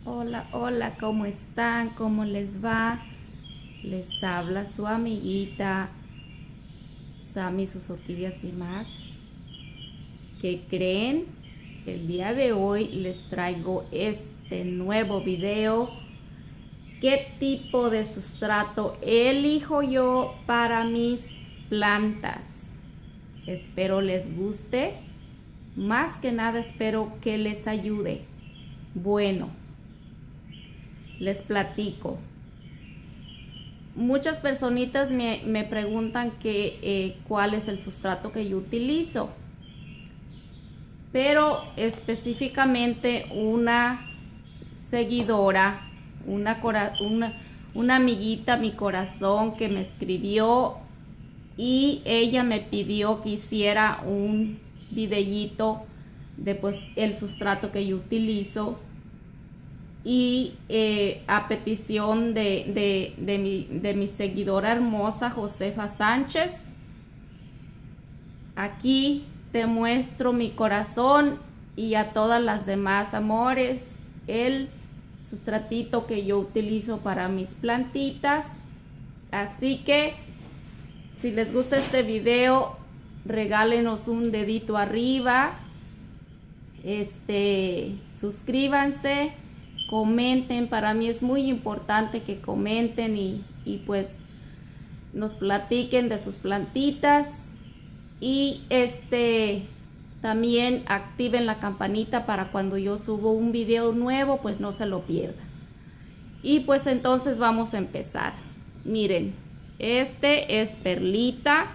Hola, hola, ¿cómo están? ¿Cómo les va? Les habla su amiguita Sammy, sus orquídeas y más. ¿Qué creen? El día de hoy les traigo este nuevo video. ¿Qué tipo de sustrato elijo yo para mis plantas? Espero les guste. Más que nada espero que les ayude. Bueno, les platico. Muchas personitas me preguntan cuál es el sustrato que yo utilizo, pero específicamente una seguidora, una amiguita, mi corazón, que me escribió y ella me pidió que hiciera un videíto de pues el sustrato que yo utilizo. Y a petición de mi seguidora hermosa Josefa Sánchez, aquí te muestro mi corazón y a todas las demás amores el sustratito que yo utilizo para mis plantitas. Así que si les gusta este video, regálenos un dedito arriba, suscríbanse, comenten. Para mí es muy importante que comenten y pues nos platiquen de sus plantitas, y también activen la campanita para cuando yo subo un video nuevo pues no se lo pierdan. Y pues entonces vamos a empezar. Miren, este es Perlita,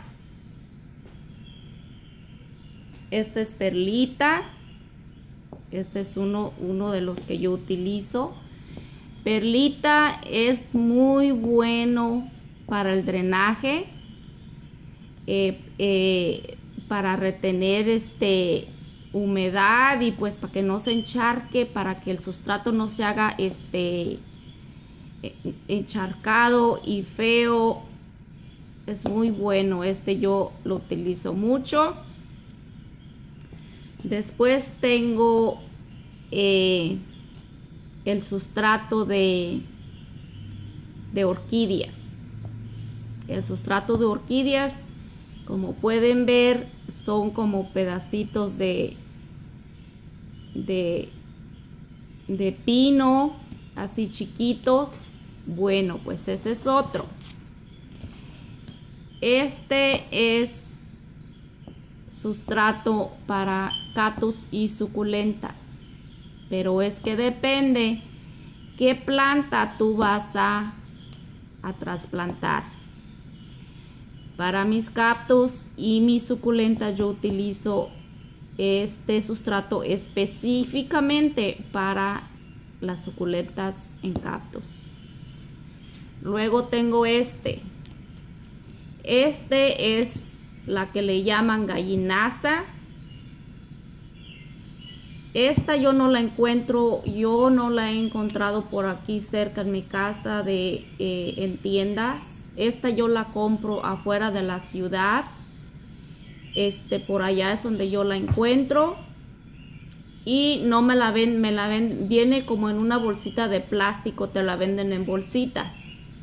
este es uno de los que yo utilizo. Perlita es muy bueno para el drenaje, para retener humedad y pues para que no se encharque, para que el sustrato no se haga encharcado y feo. Es muy bueno, yo lo utilizo mucho. Después tengo el sustrato de orquídeas. El sustrato de orquídeas, como pueden ver, son como pedacitos de pino, así chiquitos. Bueno, pues ese es otro. Este es sustrato para cactus y suculentas, pero es que depende qué planta tú vas a trasplantar. Para mis cactus y mis suculentas yo utilizo este sustrato específicamente para las suculentas en cactus. Luego tengo este es la que le llaman gallinaza. Esta yo no la encuentro, yo no la he encontrado por aquí cerca en mi casa en tiendas. Esta yo la compro afuera de la ciudad. Por allá es donde yo la encuentro. Y no me la ven, viene como en una bolsita de plástico, te la venden en bolsitas.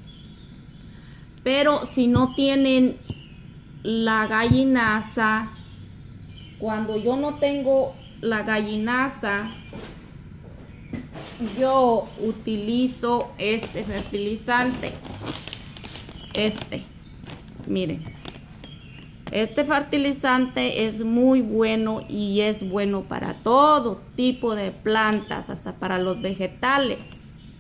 Pero si no tienen la gallinaza, cuando yo no tengo la gallinaza, yo utilizo este fertilizante. Miren, este fertilizante es muy bueno y es bueno para todo tipo de plantas, hasta para los vegetales.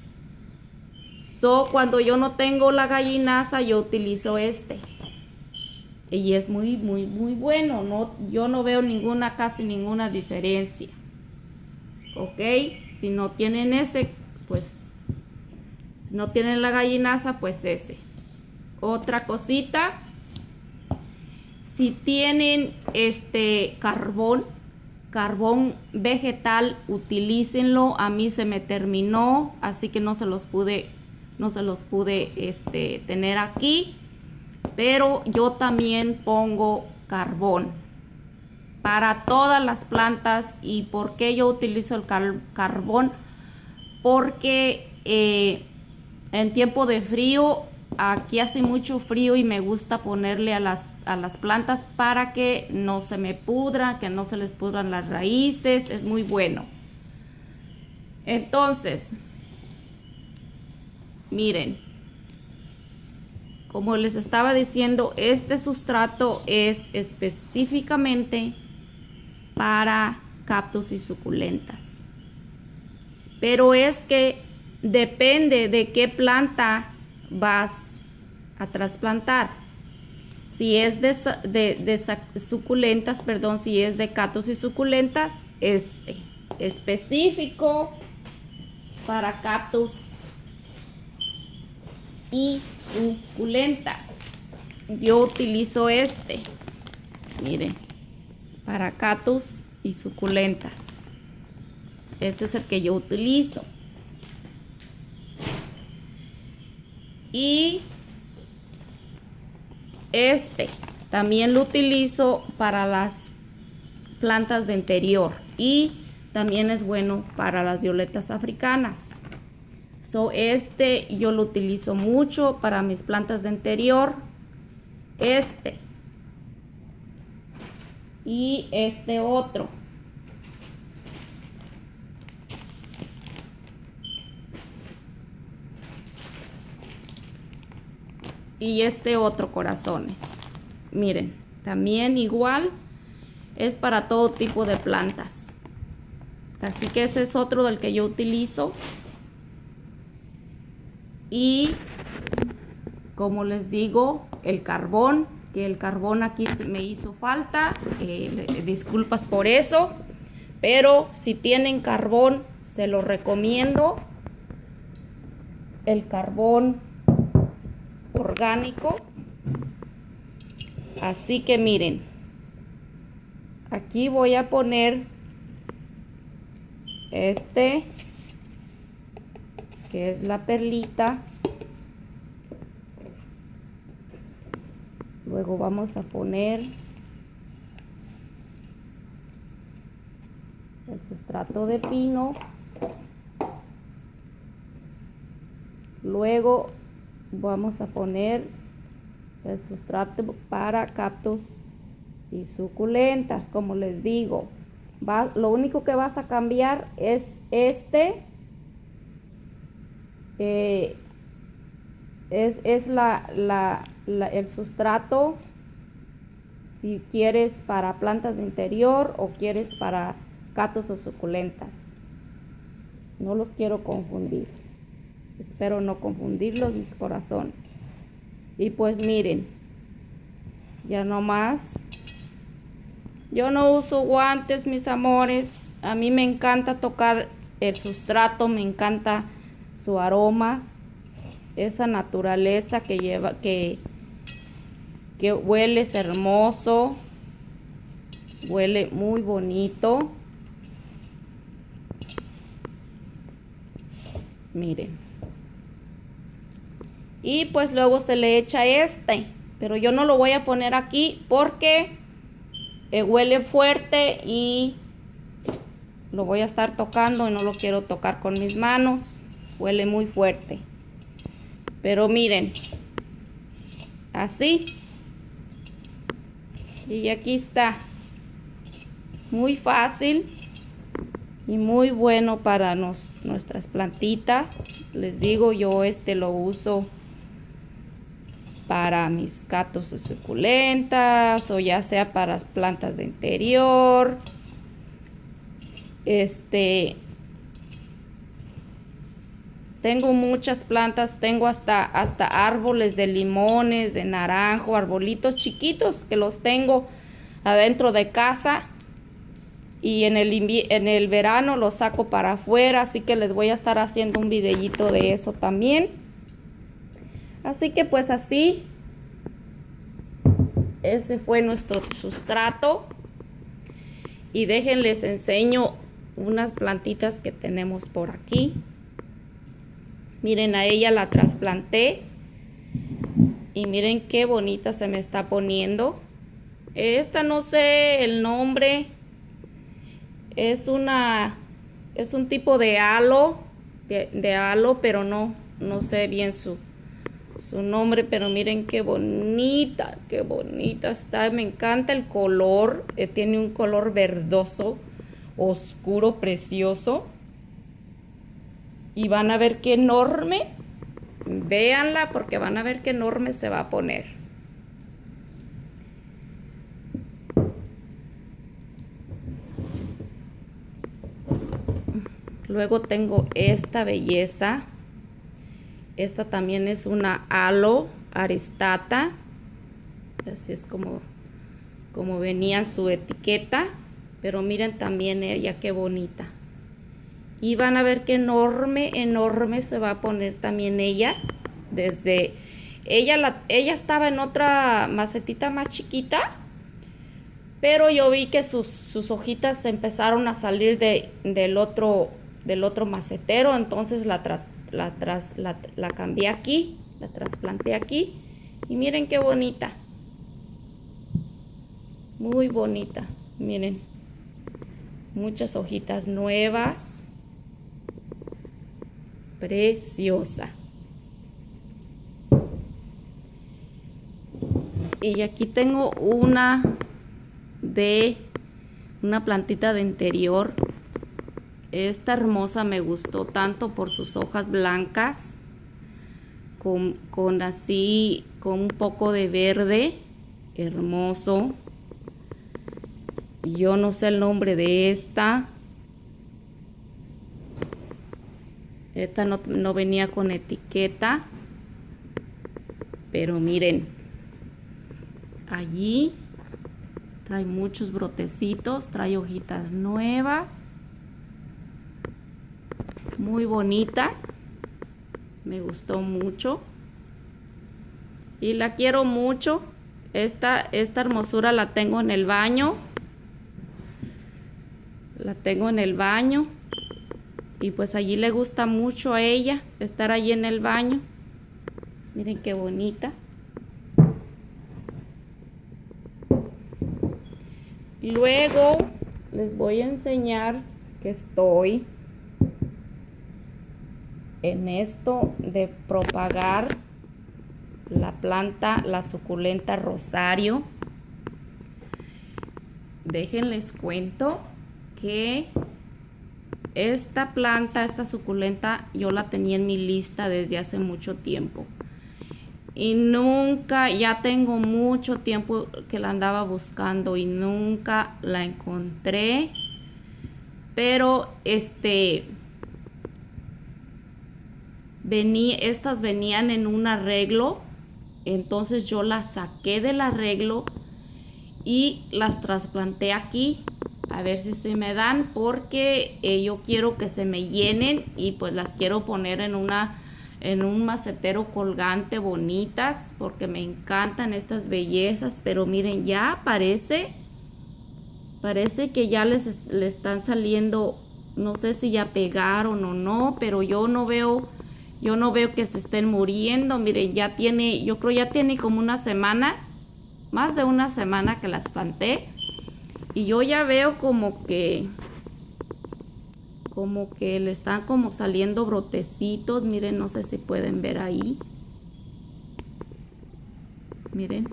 Cuando yo no tengo la gallinaza, yo utilizo y es muy bueno. Yo no veo casi ninguna diferencia. Ok, si no tienen pues si no tienen la gallinaza, pues ese. Otra cosita, si tienen carbón vegetal, utilícenlo. A mí se me terminó, así que no se los pude tener aquí, pero yo también pongo carbón para todas las plantas. ¿Y por qué yo utilizo el carbón? porque en tiempo de frío, aquí hace mucho frío y me gusta ponerle a las plantas para que no se me pudran, que no se les pudran las raíces. Es muy bueno. Entonces, miren, como les estaba diciendo, este sustrato es específicamente para cactus y suculentas. Pero es que depende de qué planta vas a trasplantar. Si es de suculentas, perdón, si es de cactus y suculentas, específico para cactus y suculentas. Yo utilizo miren, para cactus y suculentas. Este es el que yo utilizo. Y también lo utilizo para las plantas de interior y también es bueno para las violetas africanas. Yo lo utilizo mucho para mis plantas de interior. Y otro. Y otro, corazones. Miren, también igual es para todo tipo de plantas. Así que ese es otro del que yo utilizo. Y como les digo, el carbón, que el carbón aquí me hizo falta. Disculpas por eso, pero si tienen carbón, se lo recomiendo. El carbón orgánico. Así que miren, aquí voy a poner que es la perlita. Luego vamos a poner el sustrato de pino. Luego vamos a poner el sustrato para cactus y suculentas. Como les digo, lo único que vas a cambiar es el sustrato, si quieres para plantas de interior o quieres para cactus o suculentas. No los quiero confundir. Espero no confundirlos, mis corazones. Y pues miren, ya no más. Yo no uso guantes, mis amores. A mí me encanta tocar el sustrato, me encanta su aroma, esa naturaleza que lleva, que huele hermoso, huele muy bonito. Miren. Y pues luego se le echa pero yo no lo voy a poner aquí porque huele fuerte y lo voy a estar tocando y no lo quiero tocar con mis manos. Huele muy fuerte. Pero miren, así. Y aquí está. Muy fácil y muy bueno para nuestras plantitas. Les digo, yo lo uso para mis cactus y suculentas, o ya sea para las plantas de interior. Tengo muchas plantas, tengo hasta árboles de limones, de naranjo, arbolitos chiquitos que los tengo adentro de casa. Y en el verano los saco para afuera, así que les voy a estar haciendo un videíto de eso también. Así que pues así, ese fue nuestro sustrato. Y déjenles enseño unas plantitas que tenemos por aquí. Miren, a ella la trasplanté. Y miren qué bonita se me está poniendo. Esta no sé el nombre. Es un tipo de halo. de aloe, pero no sé bien su nombre, pero miren qué bonita está. Me encanta el color, tiene un color verdoso, oscuro, precioso. Y van a ver qué enorme, véanla porque van a ver qué enorme se va a poner. Luego tengo esta belleza. Esta también es una aloe aristata. Así es como venía en su etiqueta. Pero miren también ella qué bonita. Y van a ver qué enorme se va a poner también ella. Desde ella estaba en otra macetita más chiquita. Pero yo vi que sus hojitas empezaron a salir del otro macetero. Entonces la cambié aquí, la trasplanté aquí. Y miren qué bonita. Muy bonita, miren. Muchas hojitas nuevas. Preciosa. Y aquí tengo una plantita de interior. Esta hermosa me gustó tanto por sus hojas blancas con un poco de verde. Hermoso. Yo no sé el nombre de esta. Esta no venía con etiqueta. Pero miren. Allí trae muchos brotecitos. Trae hojitas nuevas. Muy bonita. Me gustó mucho. Y la quiero mucho. Esta hermosura la tengo en el baño. La tengo en el baño. Y pues allí le gusta mucho a ella estar allí en el baño. Miren qué bonita. Luego les voy a enseñar que estoy en esto de propagar la planta, la suculenta rosario. Déjenles cuento que esta planta, esta suculenta, yo la tenía en mi lista desde hace mucho tiempo. Y nunca, ya tengo mucho tiempo que la andaba buscando y nunca la encontré. Pero estas venían en un arreglo. Entonces yo las saqué del arreglo y las trasplanté aquí. A ver si se me dan, porque yo quiero que se me llenen y pues las quiero poner en un macetero colgante bonitas, porque me encantan estas bellezas. Pero miren, ya parece que ya le están saliendo, no sé si ya pegaron o no, pero yo no veo que se estén muriendo. Miren, yo creo ya tiene como una semana, más de una semana que las planté. Y yo ya veo como que le están como saliendo brotecitos. Miren, no sé si pueden ver ahí. Miren.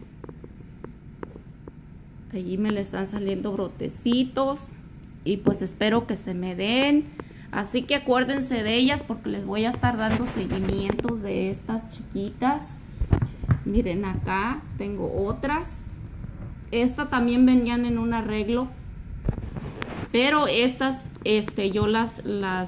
Allí me le están saliendo brotecitos. Y pues espero que se me den. Así que acuérdense de ellas, porque les voy a estar dando seguimientos de estas chiquitas. Miren, acá tengo otras. Esta también venían en un arreglo, pero estas yo las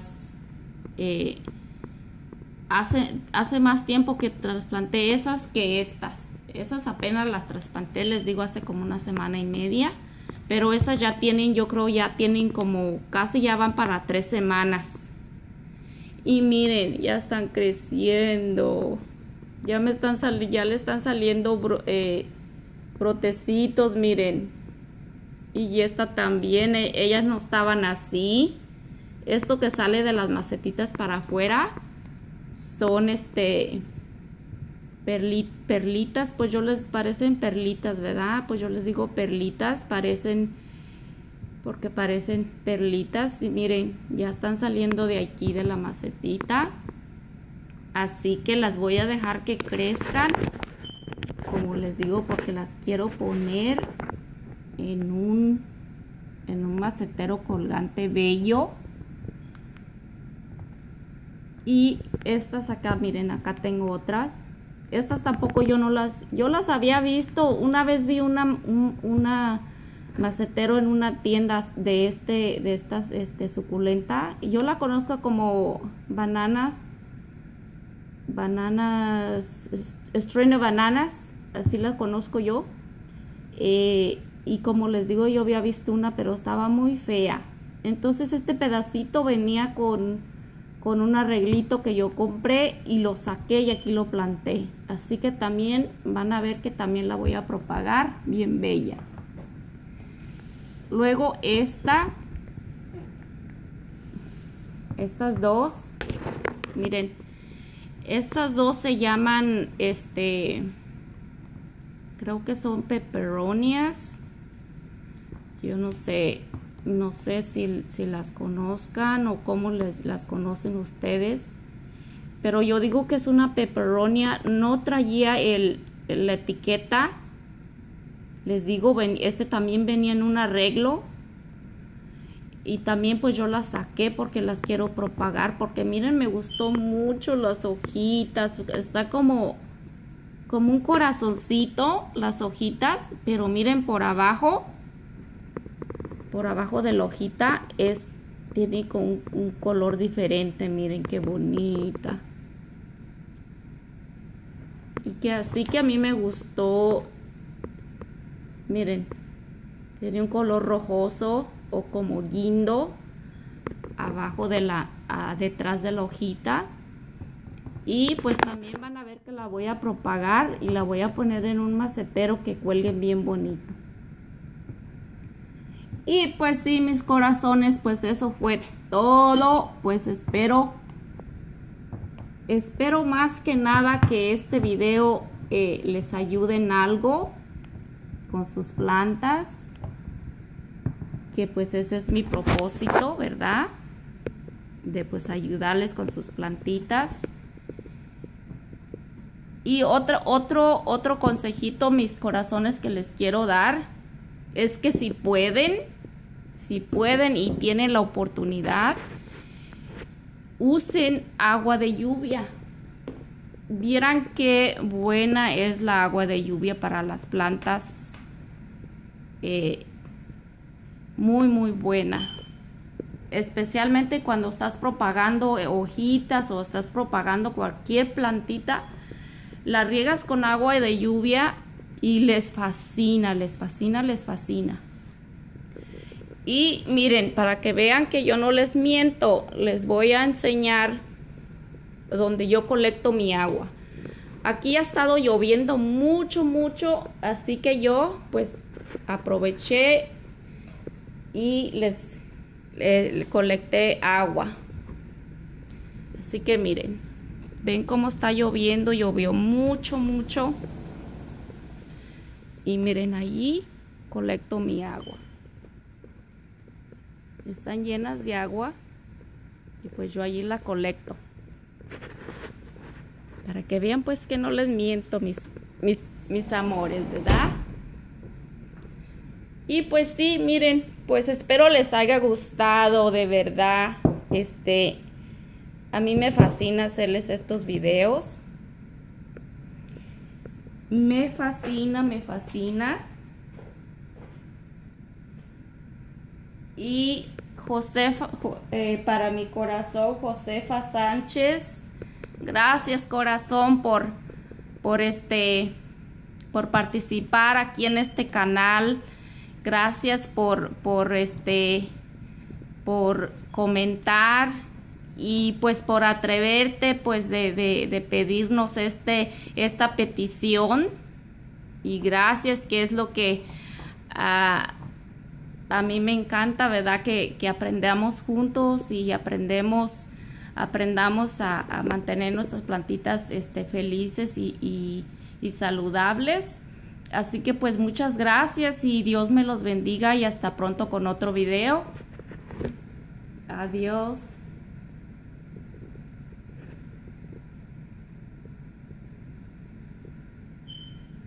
hace más tiempo que trasplanté esas que estas. Esas apenas las trasplanté, les digo, hace como una semana y media. Pero estas ya tienen, yo creo ya tienen como, casi ya van para 3 semanas. Y miren, ya están creciendo. Ya le están saliendo brotecitos, miren. Y esta también, ellas no estaban así. Esto que sale de las macetitas para afuera son perlitas, pues yo les parecen perlitas, ¿verdad? Pues yo les digo perlitas, parecen porque parecen perlitas. Y miren, ya están saliendo de aquí de la macetita. Así que las voy a dejar que crezcan, como les digo, porque las quiero poner en un macetero colgante bello. Y estas acá, miren, acá tengo otras. Estas tampoco yo las había visto. Una vez vi una macetero en una tienda de estas suculenta. Yo la conozco como string of bananas, así las conozco yo. Y como les digo, yo había visto una, pero estaba muy fea. Entonces este pedacito venía con un arreglito que yo compré y lo saqué y aquí lo planté. Así que también van a ver que también la voy a propagar bien bella. Luego estas dos, miren, estas dos se llaman, creo que son peperonias. Yo no sé si las conozcan o cómo las conocen ustedes, pero yo digo que es una peperonia. No traía la etiqueta, les digo, también venía en un arreglo, y también pues yo las saqué porque las quiero propagar, porque miren, me gustó mucho las hojitas. Está como un corazoncito las hojitas, pero miren, por abajo de la hojita tiene con un color diferente. Miren qué bonita. Y que así que a mí me gustó. Miren, tiene un color rojoso o como guindo abajo detrás de la hojita. Y pues también van a ver que la voy a propagar y la voy a poner en un macetero que cuelgue bien bonito. Y pues sí, mis corazones, pues eso fue todo. Pues espero más que nada que este video les ayude en algo con sus plantas, que pues ese es mi propósito, ¿verdad? De pues ayudarles con sus plantitas. Y otro consejito, mis corazones, que les quiero dar es que si pueden y tienen la oportunidad, usen agua de lluvia. Vieran qué buena es la agua de lluvia para las plantas. Muy muy buena, especialmente cuando estás propagando hojitas o estás propagando cualquier plantita. La riegas con agua de lluvia y les fascina, les fascina, les fascina. Y miren, para que vean que yo no les miento, les voy a enseñar donde yo colecto mi agua. Aquí ha estado lloviendo mucho, así que yo pues aproveché y les colecté agua. Así que miren, ven cómo está lloviendo, llovió mucho. Y miren, allí colecto mi agua. Están llenas de agua y pues yo allí la colecto. Para que vean pues que no les miento, mis amores, ¿verdad? Y pues sí, miren, pues espero les haya gustado, de verdad. A mí me fascina hacerles estos videos. Me fascina. Y Josefa, para mi corazón, Josefa Sánchez, gracias corazón por participar aquí en este canal. Gracias por comentar y pues por atreverte pues de pedirnos esta petición. Y gracias, que es lo que a mí me encanta, ¿verdad? Que aprendamos juntos y aprendamos a mantener nuestras plantitas felices y saludables. Así que pues muchas gracias y Dios me los bendiga y hasta pronto con otro video. Adiós.